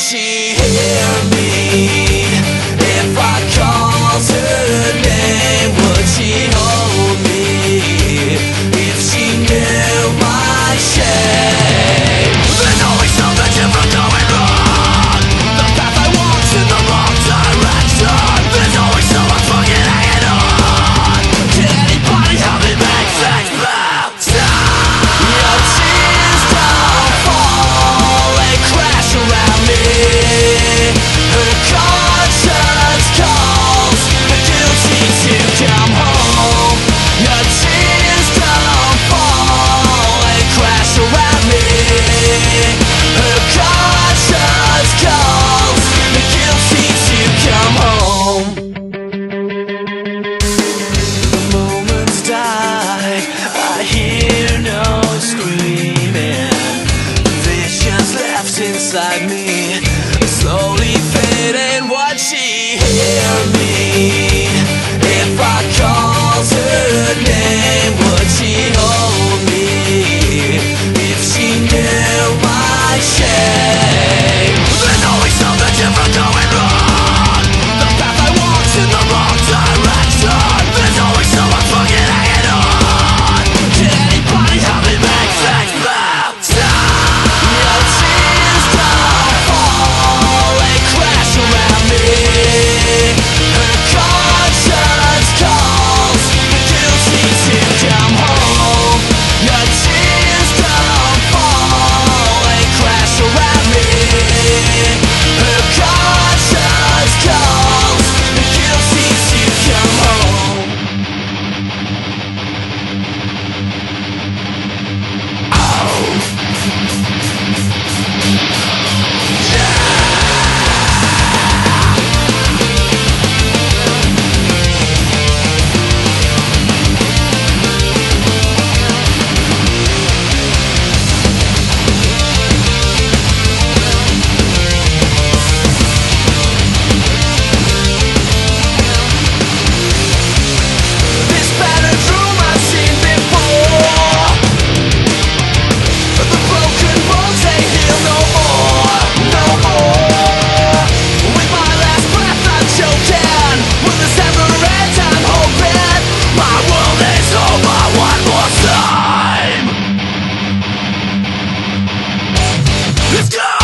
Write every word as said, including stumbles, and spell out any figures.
she hear me? If I called her name, would she hold me? If she knew my shame, there's always something different going wrong. The path I walk's in the wrong direction. There's always someone fucking hanging on. Can anybody help me make things better? Your tears don't fall, they crash around me. Her conscience calls, the guilty to come home. Your tears don't fall, they crash around me. Her conscience calls, the guilty to come home. The moments die, I hear no screaming. Visions left inside me, slowly fading. Would she hear me? If I called her name, would she hold me? If she knew my shame, there's always something different going wrong. The path I walk's in the wrong direction. There's always someone fucking hanging on. Can anybody help me make things better? Your tears don't fall, they crash around me. Her conscience calls, the guilty to come home. Your tears don't fall, they crash around me. Her conscience calls, the guilty to come home. This battered room I've seen before. The broken bones, they heal no more, no more. With my last breath I'm choking. Will this ever end? I'm hoping. My world is over one more time. Let's go!